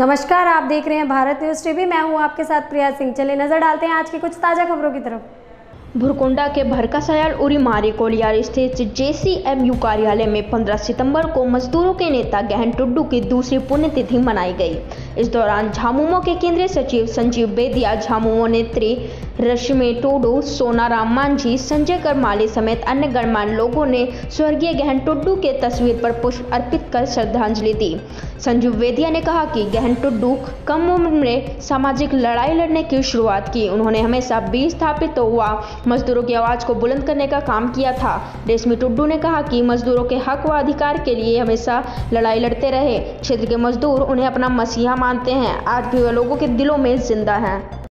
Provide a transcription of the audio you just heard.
नमस्कार, आप देख रहे हैं भारत न्यूज़ टीवी। मैं हूं आपके साथ प्रिया सिंह। चलिए नजर डालते हैं आज की कुछ ताज़ा खबरों की तरफ। भुरकुंडा के भरकासयाल उरीमारी कोलियार स्थित JCMU कार्यालय में 15 सितंबर को मजदूरों के नेता गहन टुड्डू की दूसरी पुण्यतिथि मनाई गई। इस दौरान झामुमो के केंद्रीय सचिव संजीव बेदिया, झामुमो नेत्री रश्मि टुडू, सोनाराम मांझी, संजय करमाली समेत अन्य गणमान्य लोगों ने स्वर्गीय गहन टुड्डू के तस्वीर पर पुष्प अर्पित कर श्रद्धांजलि दी। संजीव बेदिया ने कहा कि गहन टुड्डू कम उम्र में सामाजिक लड़ाई लड़ने की शुरुआत की। उन्होंने हमेशा विस्थापित हुआ मजदूरों की आवाज को बुलंद करने का काम किया था। रेशमी टुड्डू ने कहा कि मजदूरों के हक व अधिकार के लिए हमेशा लड़ाई लड़ते रहे। क्षेत्र के मजदूर उन्हें अपना मसीहा मानते हैं। आज भी वह लोगों के दिलों में जिंदा हैं।